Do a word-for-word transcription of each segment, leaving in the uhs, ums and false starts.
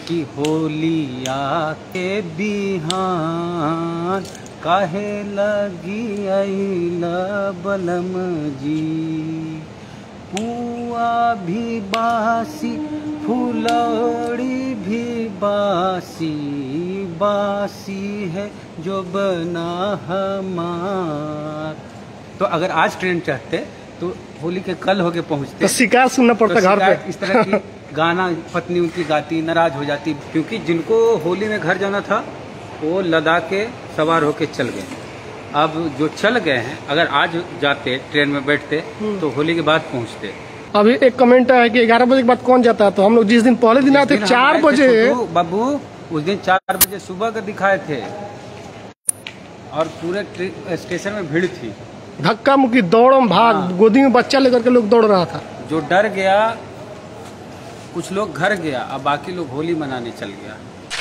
कि होलिया के बिहान काहे लगी आइला बलम जी। पुआ भी बासी फुलौड़ी भी बासी, बासी है जो बना हमार। तो अगर आज ट्रेन चढ़ते तो होली के कल होके पहुंचते तो शिकायत सुनना पड़ता तो घर पे। इस तरह की गाना पत्नी उनकी गाती, नाराज हो जाती, क्योंकि जिनको होली में घर जाना था वो लदा के सवार होके चल गए। अब जो चल गए हैं अगर आज जाते ट्रेन में बैठते तो होली के बाद पहुंचते। अभी एक कमेंट है कि ग्यारह बजे के बाद कौन जाता है, तो हम लोग जिस दिन पहले दिन आए थे चार बजे बाबू, उस दिन चार बजे सुबह का दिखाए थे और पूरे स्टेशन में भीड़ थी, धक्का मुक्की दौड़म भाग। हाँ। गोदी में बच्चा लेकर के लोग दौड़ रहा था। जो डर गया कुछ लोग घर गया, अब बाकी लोग होली मनाने चल गया।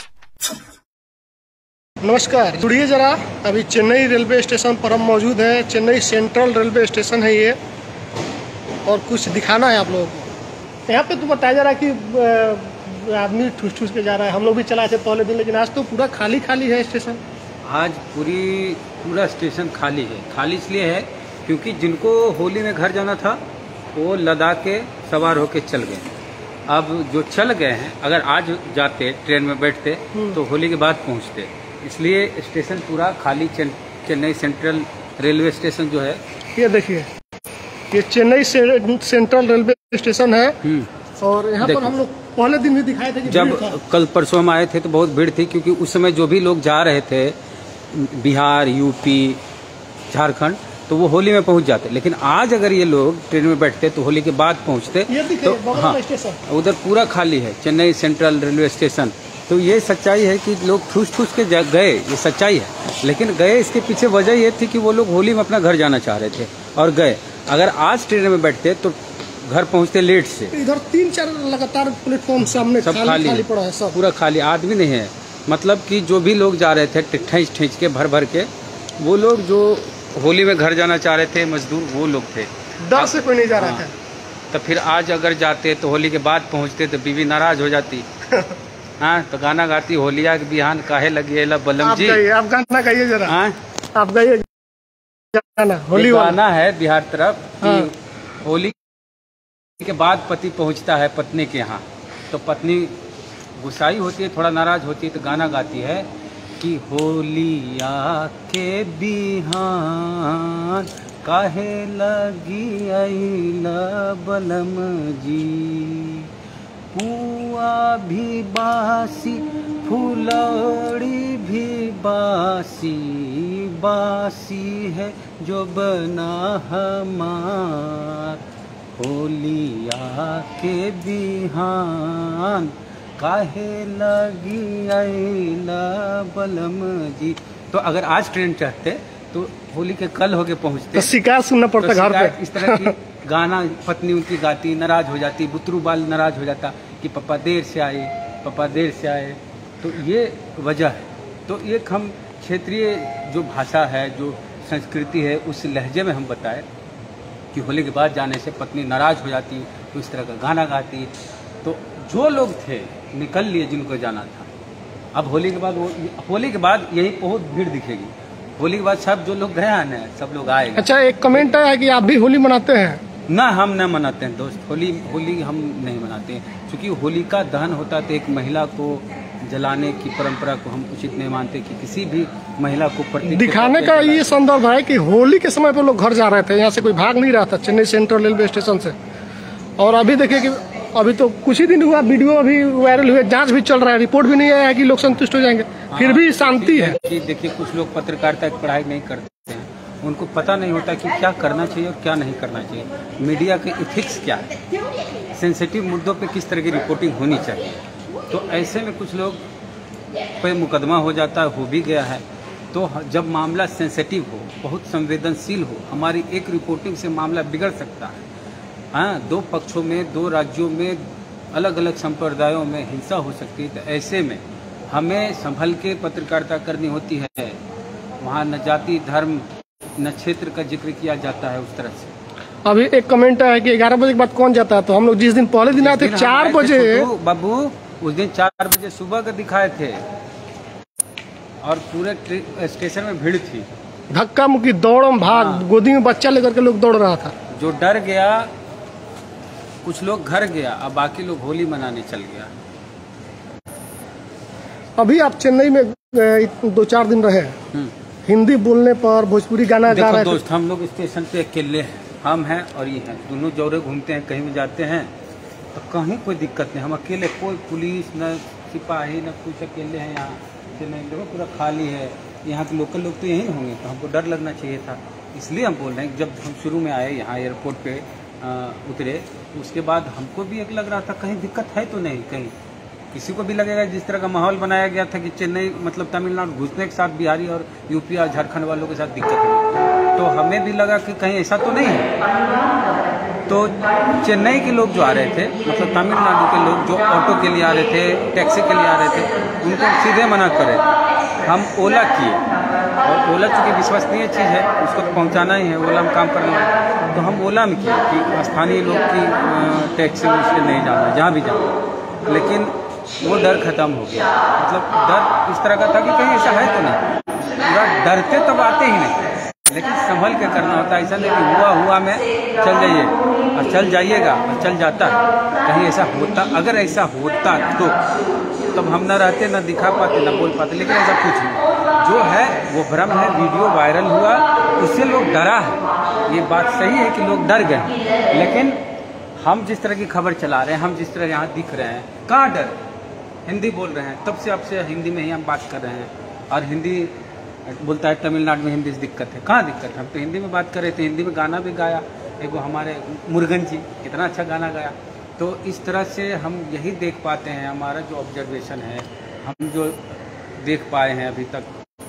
नमस्कार, जुड़िए जरा। अभी चेन्नई रेलवे स्टेशन पर हम मौजूद हैं। चेन्नई सेंट्रल रेलवे स्टेशन है ये, और कुछ दिखाना है आप लोगों को। यहाँ पे तो बताया जा रहा है कि आदमी ठूस ठूस के जा रहा है। हम लोग भी चलाए थे पहले दिन, लेकिन आज तो पूरा खाली खाली है स्टेशन। आज पूरी पूरा स्टेशन खाली है। खाली इसलिए है क्योंकि जिनको होली में घर जाना था वो लदा के सवार होके चल गए। अब जो चल गए हैं अगर आज जाते ट्रेन में बैठते तो होली के बाद पहुंचते, इसलिए स्टेशन पूरा खाली। चेन्नई सेंट्रल रेलवे स्टेशन जो है, ये देखिए, ये चेन्नई से, सेंट्रल रेलवे स्टेशन है। और यहाँ पर हम लोग पहले दिन भी दिखाए थे कि जब कल परसों हम आए थे तो बहुत भीड़ थी, क्योंकि उस समय जो भी लोग जा रहे थे बिहार, यूपी, झारखंड, तो वो होली में पहुंच जाते। लेकिन आज अगर ये लोग ट्रेन में बैठते तो होली के बाद पहुंचते। तो हाँ, उधर पूरा खाली है चेन्नई सेंट्रल रेलवे स्टेशन। तो ये सच्चाई है कि लोग ठूस ठूस के गए, ये सच्चाई है। लेकिन गए इसके पीछे वजह ये थी कि वो लोग होली में अपना घर जाना चाह रहे थे और गए। अगर आज ट्रेन में बैठते तो घर पहुंचते लेट से। इधर तीन चार लगातार प्लेटफॉर्म सामने सब खाली, खाली, खाली पड़ा है, सब पूरा खाली, आदमी नहीं है। मतलब कि जो भी लोग जा रहे थे ठेंच ठेंच के, भर भर के, वो लोग जो होली में घर जाना चाह रहे थे, मजदूर, वो लोग थे। डर से कोई नहीं जा रहा था। तो फिर आज अगर जाते तो होली के बाद पहुंचते तो बीवी नाराज हो जाती। हाँ, तो गाना गाती, होलिया के बिहान काहे लगी आइला बलम जी। आप गाना गाइए जरा। हाँ, आप गाइए गाना। होली गाना है बिहार तरफ कि होली के बाद पति पहुंचता है पत्नी के यहाँ, तो पत्नी गुस्साई होती है, थोड़ा नाराज होती है, तो गाना गाती है कि होलिया के बिहान काहे लगी आइला बलम जी। पुआ भी बासी फुलौड़ी भी बासी, बासी है जो बना हमार। होलिया के बिहान काहे लगी आइला बलम जी। तो अगर आज ट्रेन चढ़ते तो होली के कल होके पहुंचते। तो शिकायत सुनना पड़ता तो घर पे। इस तरह की गाना पत्नी उनकी गाती, नाराज हो जाती, बुतरू बाल नाराज हो जाता कि पापा देर से आए, पापा देर से आए। तो ये वजह है। तो एक हम क्षेत्रीय जो भाषा है, जो संस्कृति है, उस लहजे में हम बताए कि होली के बाद जाने से पत्नी नाराज हो जाती, तो इस तरह का गाना गाती। तो जो लोग थे निकल लिए जिनको जाना था। अब होली के बाद वो होली के बाद यही बहुत भीड़ दिखेगी। होली के बाद सब जो लोग गए ना, सब लोग आए। अच्छा, एक कमेंट है कि आप भी होली मनाते हैं? ना, हम न मनाते हैं दोस्त। होली होली हम नहीं मनाते हैं, क्योंकि होली का दहन होता तो एक महिला को जलाने की परंपरा को हम उचित नहीं मानते कि किसी भी महिला को प्रतीक दिखाने का ये संदर्भ है कि होली के समय पे लोग घर जा रहे थे, यहाँ से कोई भाग नहीं रहा था चेन्नई सेंट्रल रेलवे स्टेशन से। और अभी देखिए कि अभी तो कुछ ही दिन हुआ, वीडियो अभी वायरल हुए, जांच भी चल रहा है, रिपोर्ट भी नहीं आया है कि लोग संतुष्ट हो जाएंगे। हाँ, फिर भी शांति है। देखिए, कुछ लोग पत्रकारिता की पढ़ाई नहीं करते हैं, उनको पता नहीं होता कि क्या करना चाहिए और क्या नहीं करना चाहिए। मीडिया के इथिक्स क्या है, सेंसिटिव मुद्दों पे किस तरह की रिपोर्टिंग होनी चाहिए। तो ऐसे में कुछ लोग पे मुकदमा हो जाता है, हो भी गया है। तो जब मामला सेंसिटिव हो, बहुत संवेदनशील हो, हमारी एक रिपोर्टिंग से मामला बिगड़ सकता है। हाँ, दो पक्षों में, दो राज्यों में, अलग अलग संप्रदायों में हिंसा हो सकती है। तो ऐसे में हमें संभल के पत्रकारिता करनी होती है। वहाँ न जाति, धर्म, न क्षेत्र का जिक्र किया जाता है उस तरह से। अभी एक कमेंट है कि ग्यारह बजे के बाद कौन जाता है, तो हम लोग जिस दिन पहले दिन आए थे चार बजे बाबू, उस दिन चार बजे सुबह का दिखाए थे और पूरे स्टेशन में भीड़ थी। धक्का मुक्की दौड़म भाग, हाँ। गोदी में बच्चा लेकर के लोग दौड़ रहा था। जो डर गया, कुछ लोग घर गया, अब बाकी लोग होली मनाने चल गया। अभी आप चेन्नई में दो चार दिन रहे, हिंदी बोलने पर भोजपुरी गाना गा रहे थे। दोस्त, हम लोग स्टेशन पे अकेले हैं, हम हैं और ये हैं, दोनों जोड़े घूमते हैं, कहीं भी जाते हैं तो कहीं कोई दिक्कत नहीं, हम अकेले, कोई पुलिस न सिपाही न कुछ, अकेले हैं यहाँ चेन्नई। देखो पूरा खाली है, यहाँ के लोकल लोग तो यहीं होंगे, तो हमको डर लगना चाहिए था, इसलिए हम बोल रहे हैं। जब हम शुरू में आए यहाँ एयरपोर्ट पे आ, उतरे, उसके बाद हमको भी एक लग रहा था कहीं दिक्कत है तो नहीं, कहीं किसी को भी लगेगा। जिस तरह का माहौल बनाया गया था कि चेन्नई मतलब तमिलनाडु घुसने के साथ बिहारी और यूपी और झारखंड वालों के साथ दिक्कत हुई, तो हमें भी लगा कि कहीं ऐसा तो नहीं है। तो चेन्नई के लोग जो आ रहे थे, मतलब तमिलनाडु के लोग जो ऑटो के लिए आ रहे थे, टैक्सी के लिए आ रहे थे, उनको सीधे मना करे। हम ओला किए, और ओला चूँकि विश्वसनीय चीज़ है, उसको तो पहुँचाना ही है, ओला में काम करना है, तो हम ओला में किए कि स्थानीय लोग की टैक्सी में इसलिए नहीं जाना, जहाँ भी जाना। लेकिन वो डर खत्म हो गया, मतलब डर इस तरह का था कि कहीं ऐसा है तो नहीं, पूरा डरते तब आते ही नहीं, लेकिन संभल के करना होता है। ऐसा नहीं कि हुआ हुआ में चल जाइए और चल जाइएगा और चल जाता है, कहीं ऐसा होता, अगर ऐसा होता तो तब हम न रहते, न दिखा पाते, न बोल पाते, लेकिन ऐसा कुछ नहीं। जो है वो भ्रम है, वीडियो वायरल हुआ, उससे लोग डरा है, ये बात सही है कि लोग डर गए, लेकिन हम जिस तरह की खबर चला रहे हैं, हम जिस तरह यहाँ दिख रहे हैं, कहाँ डर, हिंदी बोल रहे हैं, तब से आपसे हिंदी में ही हम बात कर रहे हैं। और हिंदी बोलता है तमिलनाडु में हिंदी से दिक्कत है, कहाँ दिक्कत है, हम तो हिंदी में बात कर रहे थे, हिंदी में गाना भी गाया, एक वो हमारे मुरुगन जी कितना अच्छा गाना गाया। तो इस तरह से हम यही देख पाते हैं, हमारा जो ऑब्जर्वेशन है, हम जो देख पाए हैं अभी तक,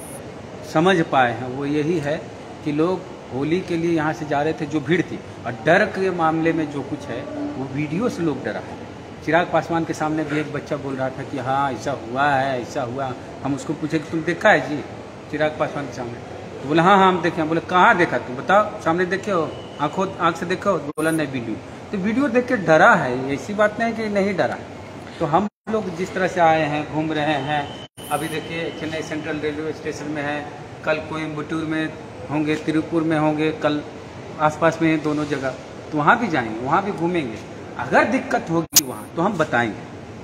समझ पाए हैं, वो यही है कि लोग होली के लिए यहाँ से जा रहे थे, जो भीड़ थी, और डर के मामले में जो कुछ है वो वीडियो से लोग डरा है। चिराग पासवान के सामने भी एक बच्चा बोल रहा था कि हाँ ऐसा हुआ है, ऐसा हुआ। हम उसको पूछे कि तुम देखा है जी चिराग पासवान के सामने, तो बोला हाँ हाँ हम देखे। बोले कहाँ देखा, तुम बताओ, सामने देखे हो, आंखों आँख से देखो? बोला नहीं, वीडियो। तो वीडियो देख के डरा है, ऐसी बात नहीं कि नहीं डरा। तो हम लोग जिस तरह से आए हैं, घूम रहे हैं, अभी देखिए चेन्नई सेंट्रल रेलवे स्टेशन में है, कल कोयम्बटूर में होंगे, तिरुपुर में होंगे, कल आसपास में दोनों जगह, तो वहाँ भी जाएंगे, वहाँ भी घूमेंगे। अगर दिक्कत होगी वहाँ तो हम बताएंगे,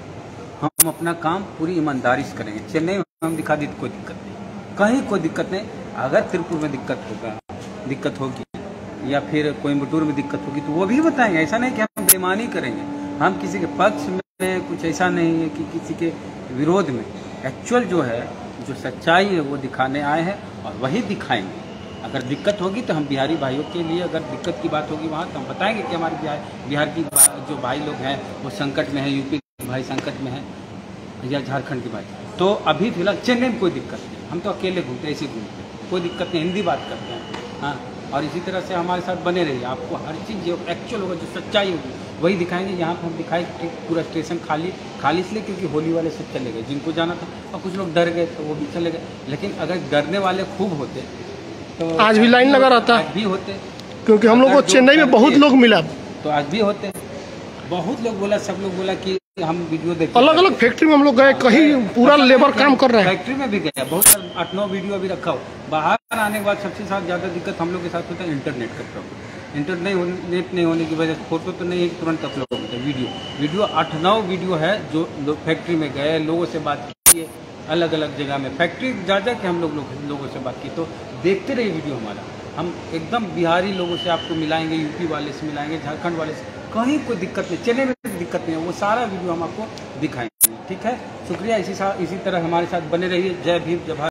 हम अपना काम पूरी ईमानदारी से करेंगे। चेन्नई में हम दिखा दी कोई दिक्कत नहीं, कहीं कोई दिक्कत नहीं। अगर तिरुपुर में दिक्कत होगा, दिक्कत होगी, या फिर कोयम्बटूर में दिक्कत होगी, तो वो भी बताएंगे। ऐसा नहीं कि हम बेईमानी करेंगे, हम किसी के पक्ष में कुछ ऐसा नहीं है कि किसी के विरोध में। एक्चुअल जो है, जो सच्चाई है, वो दिखाने आए हैं और वही दिखाएंगे। अगर दिक्कत होगी तो हम बिहारी भाइयों के लिए, अगर दिक्कत की बात होगी वहाँ, तो हम बताएंगे कि हमारे बिहार बिहार की जो भाई लोग हैं वो संकट में है, यूपी के भाई संकट में है, या झारखंड के भाई। तो अभी फिलहाल चेन्नई में कोई दिक्कत नहीं, हम तो अकेले घूमते हैं, ऐसे घूमते हैं, कोई दिक्कत नहीं, हिंदी बात करते हैं। हाँ, और इसी तरह से हमारे साथ बने रहिए, आपको हर चीज़ जो एक्चुअल होगा, जो सच्चाई होगी, वही दिखाएंगे। यहाँ पर हम दिखाए कि पूरा स्टेशन खाली खाली इसलिए क्योंकि होली वाले सब चले गए, जिनको जाना था, और कुछ लोग डर गए तो वो भी चले गए। लेकिन अगर डरने वाले खूब होते तो आज भी लाइन लगा रहता, आज भी होते, क्योंकि हम लोग को चेन्नई में बहुत लोग मिला, तो आज भी होते। बहुत लोग बोला, सब लोग बोला कि हम वीडियो देखते, अलग अलग फैक्ट्री में हम लोग गए, कहीं पूरा लेबर काम कर रहे हैं, फैक्ट्री में भी गया, बहुत सारे आठ नौ वीडियो अभी रखा हो। बाहर आने के बाद सबसे साथ ज़्यादा दिक्कत हम लोग के साथ होता है इंटरनेट का प्रॉब्लम। इंटरनेट नहीं होने नेट नहीं होने की वजह से फोटो तो नहीं है तुरंत अपलोड होता है, वीडियो वीडियो आठ नौ वीडियो है जो लोग फैक्ट्री में गए, लोगों से बात की, अलग अलग जगह में फैक्ट्री जा जा के हम लोग लोगों से बात की। तो देखते रहिए वीडियो हमारा, हम एकदम बिहारी लोगों से आपको मिलाएंगे, यूपी वाले से मिलाएंगे, झारखंड वाले से, कहीं कोई दिक्कत नहीं, चेन्नई में दिक्कत नहीं है, वो सारा वीडियो हम आपको दिखाएंगे। ठीक है, शुक्रिया, इसी इसी तरह हमारे साथ बने रहिए। जय भीम, जय भारत।